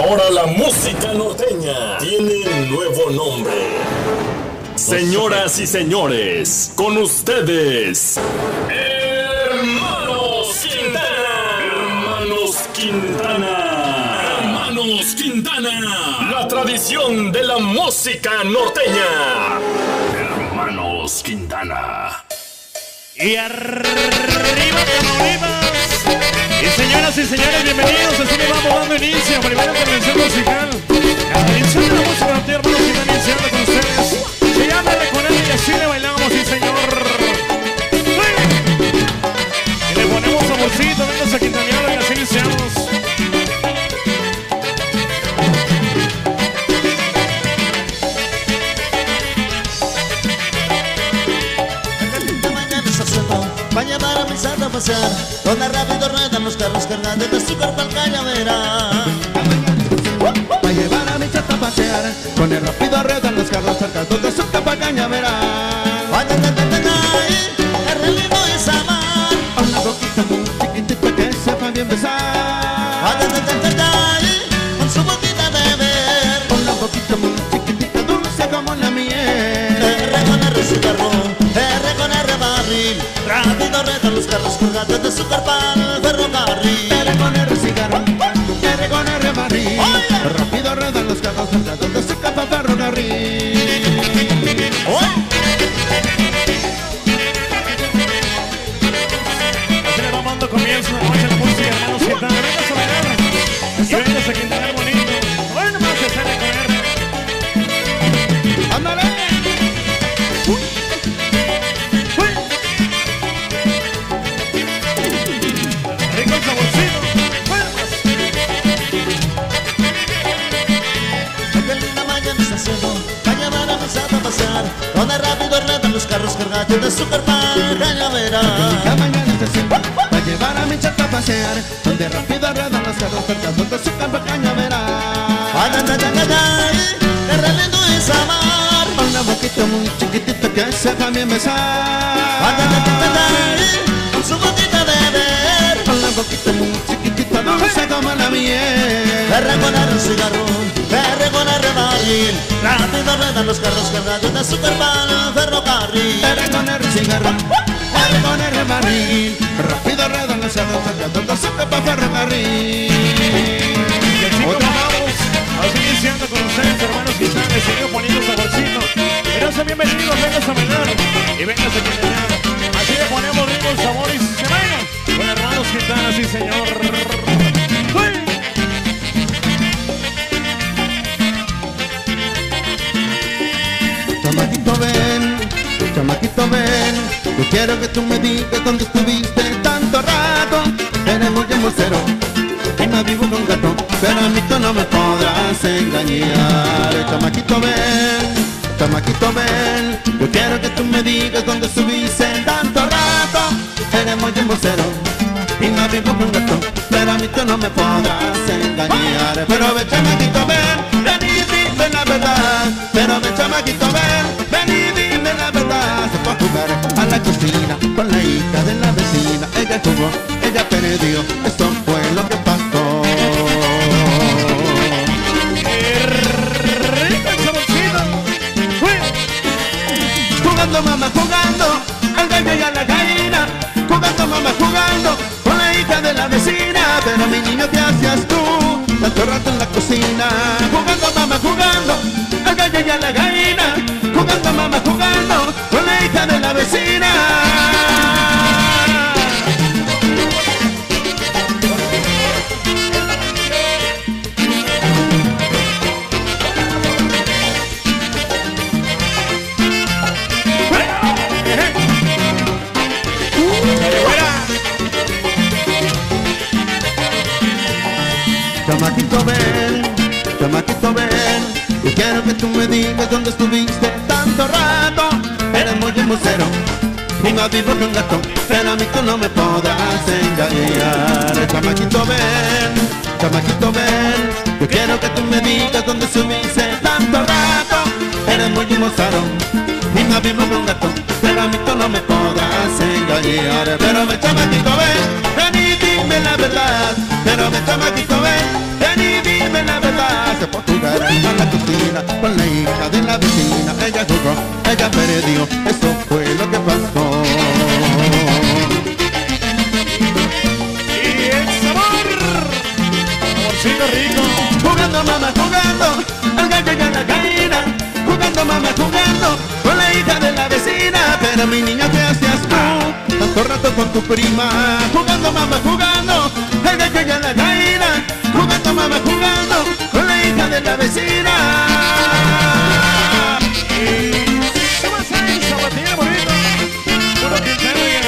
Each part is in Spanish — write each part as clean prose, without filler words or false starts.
Ahora la música norteña tiene un nuevo nombre. Señoras y señores, con ustedes, Hermanos Quintana. Hermanos Quintana. Hermanos Quintana. La tradición de la música norteña. Hermanos Quintana. Y arriba, Tamaulipas. Y señoras y señores, bienvenidos. Así le vamos dando inicio a primera intervención musical. La tradición de la música norteña, hermanos Quintana, iniciando con ustedes. Se llama con él y así le bailamos, sí señor. Y le ponemos saborcito, venga a quintanearlo y así iniciamos. Va a llevar a mi santa a pasear, donde rápido ruedan los carros cargados de azúcar para el cañaveral. Va a llevar a mi santa a pasear, con el rápido ruedan los carros cargados de azúcar para el cañaveral. Ay, el relino es amar, Una boquita muy chiquitita que sepa bien besar. ay, con su boquita de ver, Una boquita muy chiquitita, dulce como la miel. R con R cigarro, R con R barril. Rápido ruedan los carros cargados de azúcar para el ferrocarril. R con R cigarro, R con R barril. Rápido ruedan los carros cargados de azúcar para el ferrocarril. Así le vamos dando comienzo a la noche de la música, hermanos Quintana. Venga a bailar y venga a quintanear bonito. Bueno, más se sale con R. ¡Ándale! Rico el saborcito. Bueno, más. Qué linda mañana está haciendo, va a llevar a mi santa a pasear, donde rápido ruedan los carros cargados de azúcar para el cañaveral. La mañana se siente, va a llevar a mi chata a pasear, donde rápido ruedan los carros cargados de azúcar para el cañaveral. Ay, qué re lindo es amar. Una boquita muy chiquitita que sepa bien besar. Ay, con su boquita de ver, Una boquita muy chiquitita, dulce como la miel. R con R cigarro, R con R barril. Rápido ruedan los carros cargados de azúcar para el ferrocarril. R con R cigarro, R con R barril. Rápido ruedan los carros cargados de azúcar para ferrocarril. Y así comenzamos, así iniciando con ustedes, hermanos Quintana, y seguimos poniendo saborcito. Pero sean bienvenidos, vengas a bailar y vengas a quintanear. Así le ponemos ritmo, sabor y se baila con hermanos Quintana, sí señor. ¡Uy! Chamaquito ven, yo quiero que tú me digas dónde estuviste tanto rato. Eres muy embustero, y me vivo con gato, pero a mí tú no me podrás engañar. Chamaquito ven, yo quiero que tú me digas dónde estuviste tanto rato. Eres muy embustero, y me vivo con gato, pero a mí tú no me podrás engañar. Pero ven, chamaquito ven, ven y dime la verdad. Pero ven, chamaquito ven y dime la verdad. Se fue a jugar a la cocina con la hija de la vecina. Ella jugó, ella perdió, eso fue lo que pasó. ¡Rico el saborcito! ¡Uy! Jugando mamá, jugando al gallo y a la gallina. Jugando mamá, jugando con la hija de la vecina. Pero mi niño, ¿qué hacías tú tanto rato en la cocina? Jugando mamá, jugando al gallo y a la gallina. Jugando mamá, jugando con la hija de la vecina. Chamaquito ven, yo quiero que tú me digas dónde estuviste tanto rato. Eres muy embustero, y no vivo con gato, pero a mí tú no me podrás engañar. Chamaquito ven, yo quiero que tú me digas dónde estuviste tanto rato. Eres muy embustero, y no vivo con gato, pero a mí tú no me podrás engañar. Pero ven, chamaquito ven y dime la verdad. Pero ven, chamaquito ven y dime la verdad. se fue a jugar a la cocina con la hija de la vecina. Ella jugó, ella perdió, eso fue lo que pasó. Y el sabor, saborcito rico. Jugando mamá, jugando, al gallo y a la gallina. Jugando mamá, jugando, con la hija de la vecina. Pero mi niña, ¿qué hacías tú? Tanto rato con tu prima. Jugando mamá, jugando, al gallo y a la gallina. Jugando mamá, jugando, con la hija de la vecina. ¿Qué más hay? Zapatilla bonito. Puro Quintero y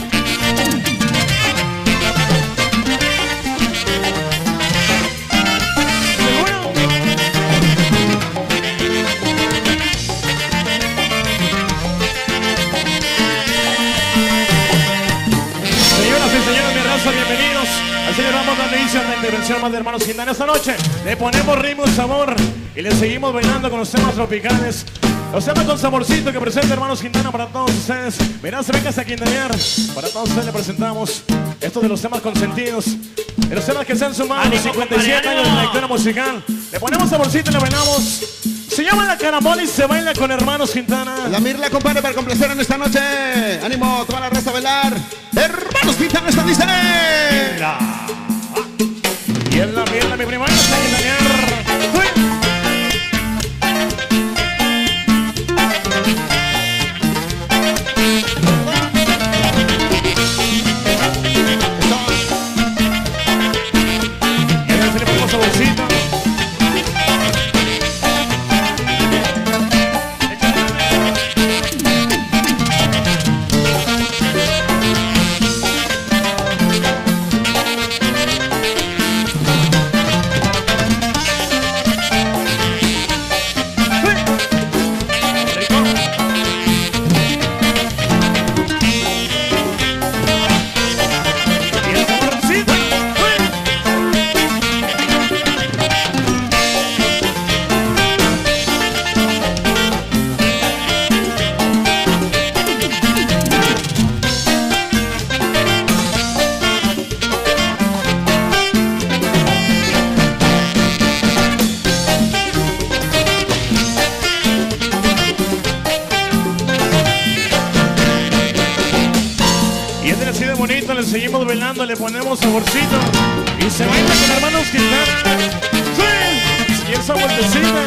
bienvenidos. Así le vamos dando inicio a la intervención más de Hermanos Quintana. Esta noche le ponemos ritmo y sabor y le seguimos bailando con los temas tropicales. Los temas con saborcito que presenta Hermanos Quintana para todos ustedes. Verás, vengas a quintanear. Para todos ustedes le presentamos estos de los temas consentidos. De los temas que se han sumado a los 57 años de trayectoria musical. Le ponemos saborcito y le bailamos. Se llama La Carambola y se baila con Hermanos Quintana. La Mirla, compadre, para complacer en esta noche. Ánimo, toda la raza a bailar. Hermanos Quintana, esta dice. Y en la Mirla, mi prima, está a quintanear. Le seguimos bailando, le ponemos saborcito y se baila con Hermanos Quintana. ¡Sí! Y esa vueltecita.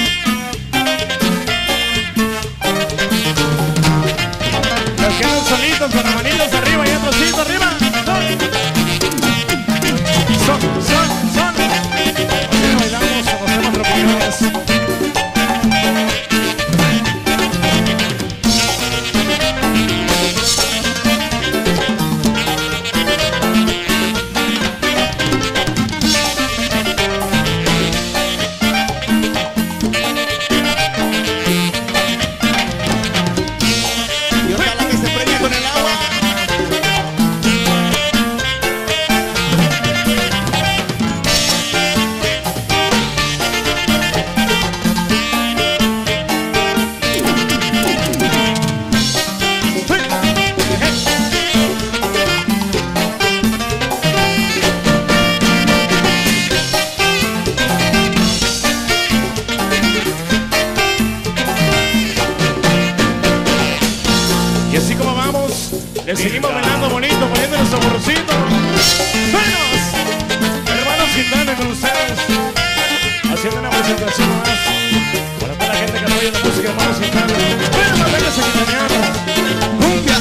Los quedan solitos con las manitas arriba y atrásito arriba. Son. Así bailamos con los temas tropicales. Le seguimos bailando bonito, poniéndole saborcito. ¡Buenos! Hermanos Quintana con ustedes. Haciendo una presentación más. Para toda la gente que apoya la música de Hermanos Quintana. ¡Bueno, más vengas a quintanear! ¡Cumbia!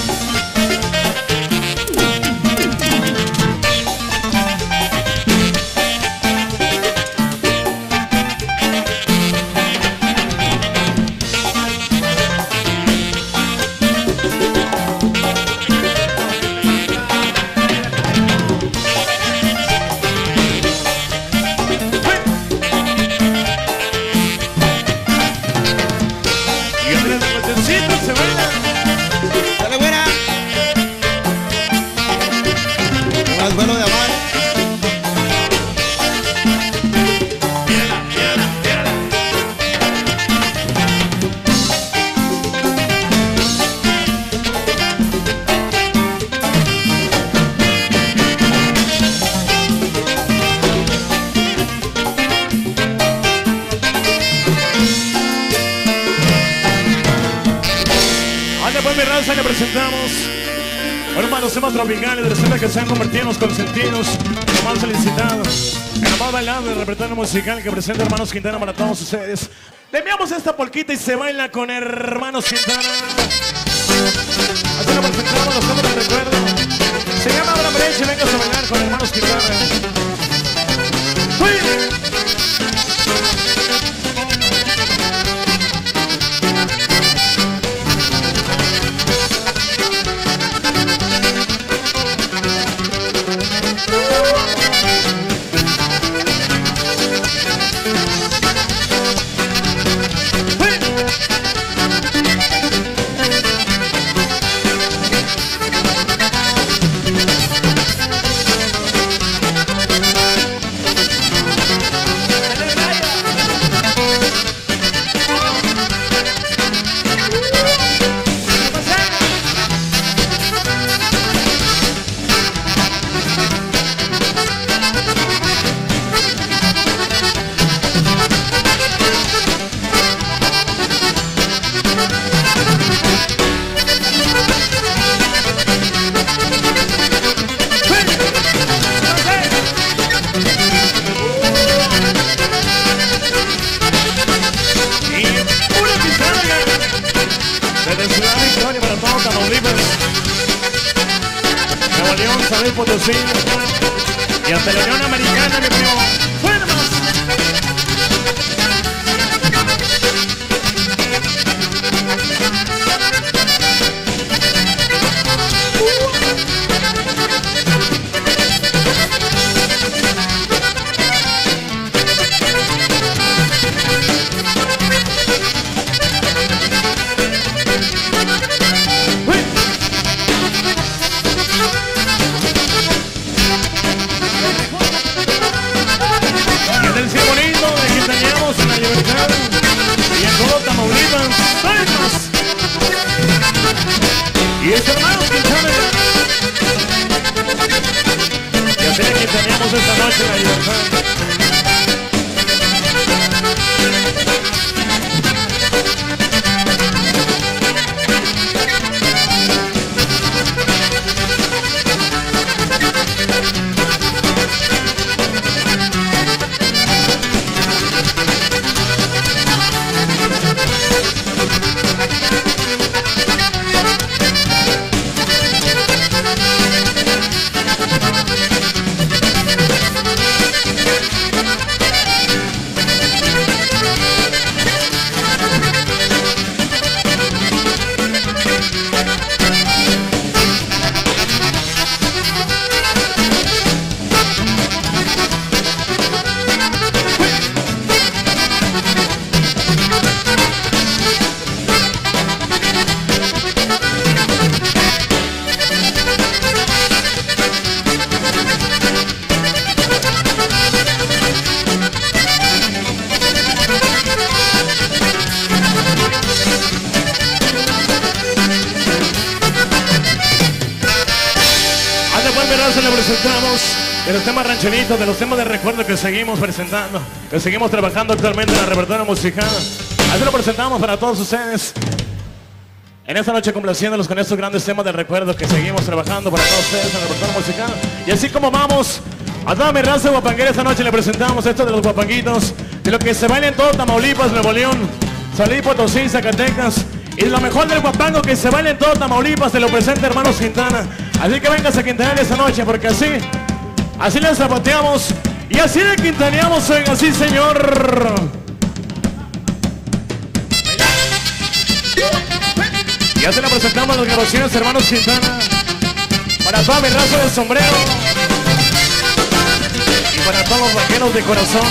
presentamos uno de los temas tropicales de los temas que se han convertido en los consentidos, los más felicitados, en lo más bailable del repertorio musical que presenta Hermanos Quintana para todos ustedes. Le enviamos esta polquita y se baila con Hermanos Quintana. Así lo presentamos, los temas de recuerdo. Se llama Abraham Breche, vengas a bailar con Hermanos Quintana. ¡Uy! Potosí y hasta la Unión Americana, mi primo. ¡Fuermas! Y es Hermanos Quintana. Y así que tenemos esta noche en la libertad. Le presentamos de los temas rancheritos, de los temas de recuerdo que seguimos presentando, que seguimos trabajando actualmente en la repertorio musical. Así lo presentamos para todos ustedes en esta noche, complaciéndolos con estos grandes temas de recuerdo que seguimos trabajando para todos ustedes en la repertorio musical. Y así como vamos a toda mi raza guapanguera, esta noche le presentamos esto de los guapanguitos, de lo que se baila en todo Tamaulipas, Nuevo León, San Luis Potosí, Zacatecas. Y lo mejor del guapango que se baila en todo Tamaulipas se lo presenta Hermanos Quintana. Así que vengas a quintanear esta noche, porque así les zapateamos y así le quintaneamos, oiga, sí señor. Y así le presentamos a los grabaciones Hermanos Quintana, para toda mi raza del sombrero y para todos los vaqueros de corazón.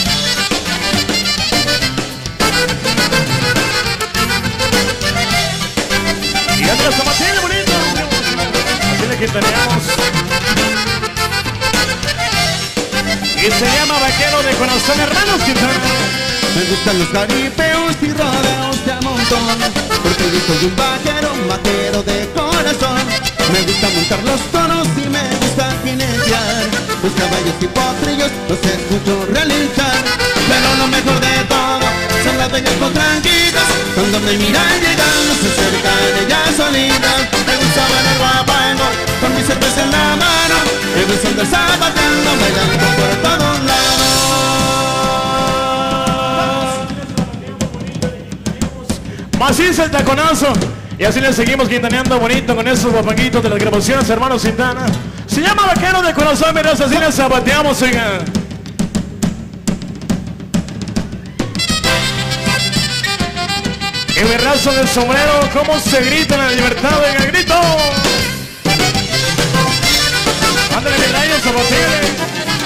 Y así les zapateamos bonito. Que tenemos y se llama Vaquero de Corazón, Hermanos Quintana. Me gustan los jaripeos y rodeos de a montón, porque yo soy un vaquero de corazón. Me gusta montar los toros y me gusta jinetear, los caballos y potrillos los escucho realizar. Pero lo mejor de todo son las bellas potranquitas. Cuando me miran llegando se acercan ellas solitas. Me gusta bailar guapango con mi cerveza en la mano. Me gusta andar zapateando, bailando por todos lados. Maciza el taconazo. Y así le seguimos quintaneando bonito con esos guapanguitos de las grabaciones, hermanos Sintana. Se llama Vaquero de Corazón, mira, así le zapateamos, oiga. Y mi razo del sombrero, cómo se grita en la libertad, oiga, grito. Ándale, mi rayo, zapateale.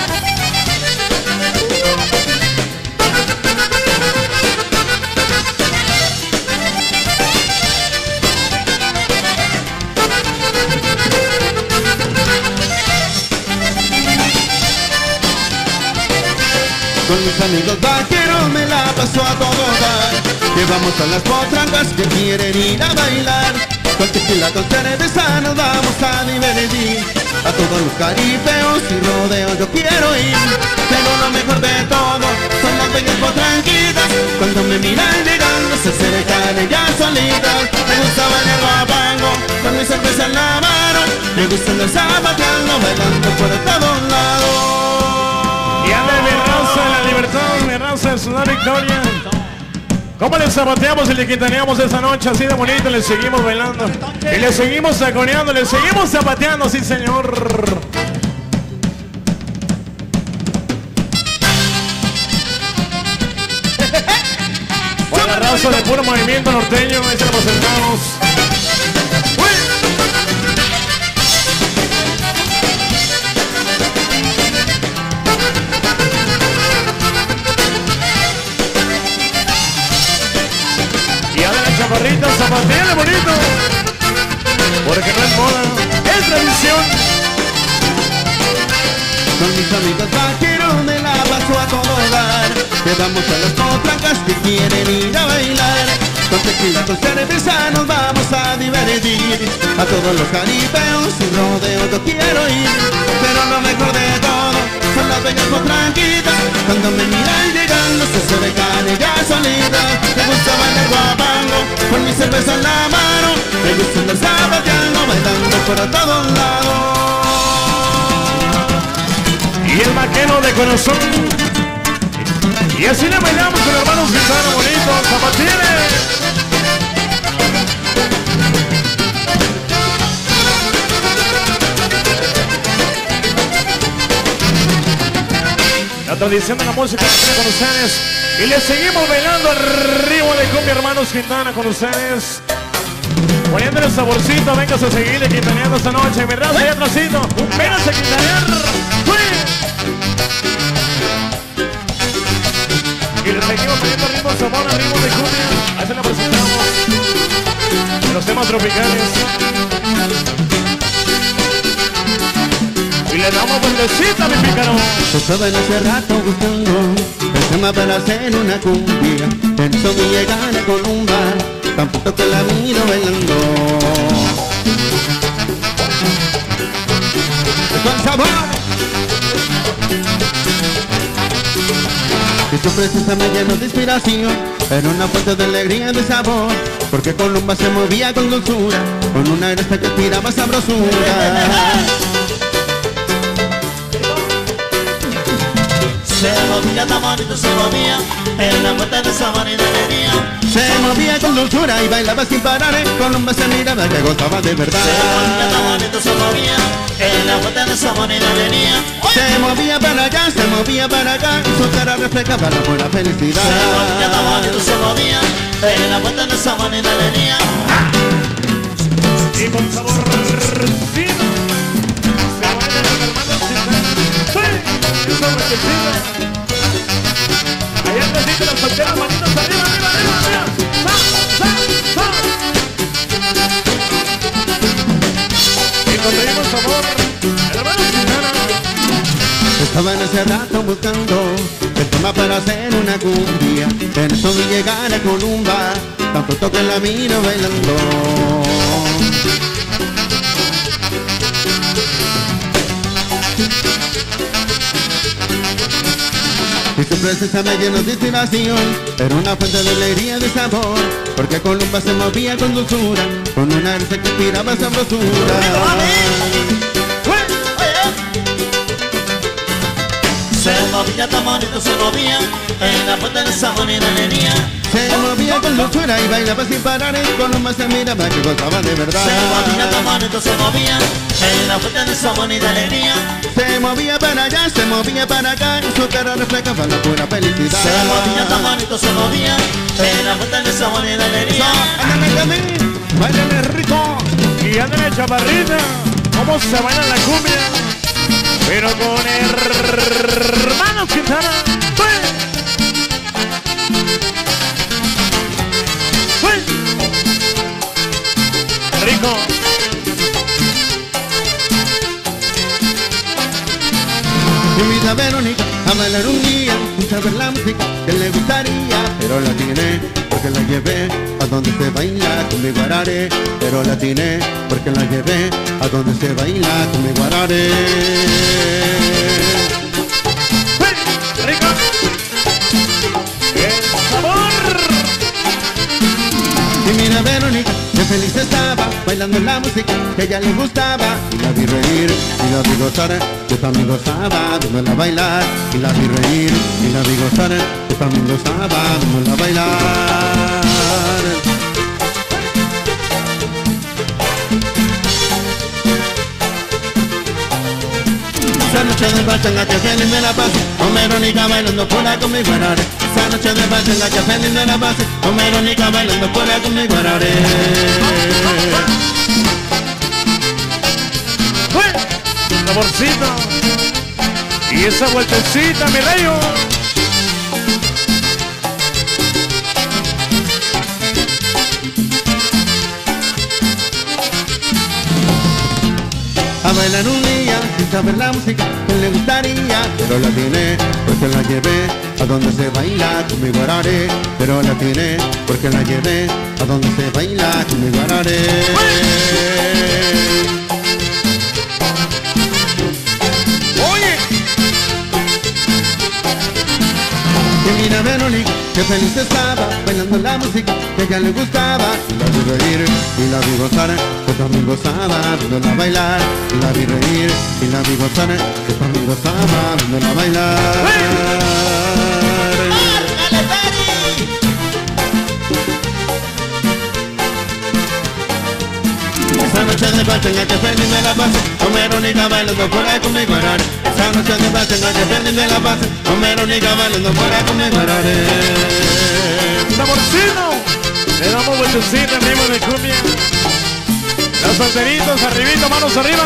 Con mis amigos vaqueros me la paso a todo dar. Llevamos a las potrancas que quieren ir a bailar. Con tequila, con cerveza nos vamos a divertir. A todos los caribeos y rodeos yo quiero ir. Pero lo mejor de todo son las bellas potranquitas. Cuando me miran llegando se acercan ellas solitas. Me gusta bailar guapango con mi cerveza en la mano. Me gusta andar zapateando, bailando por todos lados. Y anda mi raza de la libertad, mi raza de Ciudad Victoria. ¿Cómo le zapateamos y le quitaneamos esa noche así de bonito? Le seguimos bailando y le seguimos saconeando, le seguimos zapateando, sí señor. Buena raza de puro movimiento norteño, ahí se lo presentamos. Chaparrita, zapateale bonito, porque no es moda, es tradición. Con mis amigos vaqueros me la paso a todo dar. Llevamos a las potrancas que quieren ir a bailar. Con tequila, con cerveza nos vamos a divertir. A todos los caribeos y rodeos yo quiero ir. Pero lo mejor de todo son las bellas potranquitas. Cuando me miran llegando se acercan ellas solitas. Me gusta bailar guapango con mi cerveza en la mano. Me gusta andar zapateando, bailando por todos lados. Y el vaquero de corazón. Y así le bailamos con hermanos Sintana bonito, zapateale. La tradición de la música con ustedes. Y le seguimos bailando al ritmo de cumbia, hermanos Quintana, con ustedes. Poniéndole saborcito, vengas a seguirle quintaneando esta noche. Mi raza ahí atrásito, vénganse a quintanear. Y le seguimos poniendo ritmo sabor al ritmo de cumbia. Ahí se la presentamos. De los temas tropicales. Y le damos vueltecita, mi pícaro. Estaban hace rato buscando el tema para hacer una cumbia. Pensó mi llegar con un bar, tampoco que la miro bailando. Con sabor. Y su presencia me llenó de inspiración, era una fuente de alegría y de sabor. Porque Columba se movía con dulzura, con una grasa que tiraba sabrosura. Se movía tan bonito, se movía en la vuelta de sabor y de alegría. Se movía con dulzura y bailaba sin parar. Columba se miraba que gozaba de verdad. Se movía tan bonito, se movía en la vuelta de sabor y de alegría. Se movía para allá, se movía para acá, su cara reflejaba la buena felicidad. Se movía tan bonito, se movía en la vuelta de sabor y de alegría. Y con sabor fino se baila con hermanos Sintana. ¡Sí! ¡Eso me allá atrásito las solteras, manitos arriba, arriba, arriba, arriba. ¡Sa, sa, sa! Y conseguimos sabor, hermanos Sintana. Estaban hace rato buscando el tema para hacer una cumbia. En eso vi llegar a Columba, tan pronto que la miro bailando. Y su presencia me llenó de inspiración. Era una fuente de alegría y de sabor, porque Columba se movía con dulzura, con una arte que inspiraba sabrosura. Se movía tan bonito, se movía en la fuente de sabor y de alegría. Se movía con dulzura y bailaba sin parar, y Columba se miraba que gozaba de verdad. Se movía tan bonito, se movía en la fuente de sabor y de alegría. Se movía para allá, se movía para acá, y su cara reflejaba la pura felicidad. Se movía tan bonito, se movía en la fuente de sabor y de alegría. Ándale, Gaby, báilale rico. Y ándale, chaparrita, cómo se baila la cumbia, pero con hermanos Quintana. Rico. Invita a Verónica a bailar un día, sin saber la música que le gustaría, pero la tiene porque la llevé a donde se baila con mi guarare. Pero la tiene porque la llevé a donde se baila con mi guarare. Rico. ¡El sabor! Y mira Verónica, qué feliz estaba bailando la música que a ella le gustaba. Y la vi reír, y la vi gozar, yo también gozaba viéndola bailar. Y la vi reír, y la vi gozar, yo también gozaba viéndola bailar. Esa noche de pachanga que feliz me la pasé, con Verónica bailando pura con mi guarare. Esa noche de pachanga que feliz me la pasé, con Verónica bailando pura con mi guarare. Saborcito. Y esa vueltecita, mi rayo. A bailar un día sin saber la música que le gustaría, pero la tiene porque la llevé a donde se baila con mi guarare. Pero la tiene porque la llevé a donde se baila con mi guarare. Oye. Y mira Verónica, qué feliz estaba bailando la música que a ella le gustaba. Y la vi reír, y la vi gozar, yo también gozaba viéndola bailar. Y la vi reír, y la vi gozar, yo también gozaba viéndola bailar. Esa noche de pachanga que feliz me la pasé, con Verónica bailando por ahí con mi guarare. Esa noche de pachanga que feliz me la pasé, con Verónica bailando por ahí con mi guarare. Saborcito. Le damos vueltecita en ritmo de cumbia. Los solteritos arribita, manos arriba.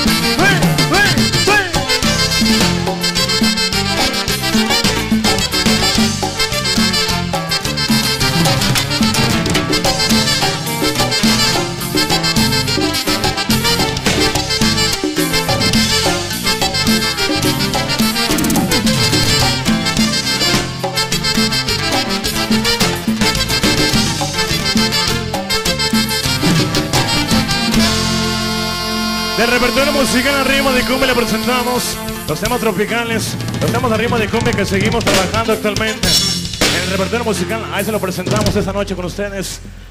Del repertorio musical al ritmo de cumbia le presentamos los temas tropicales, los temas al ritmo de cumbia que seguimos trabajando actualmente. En el repertorio musical, ahí se lo presentamos esta noche con ustedes.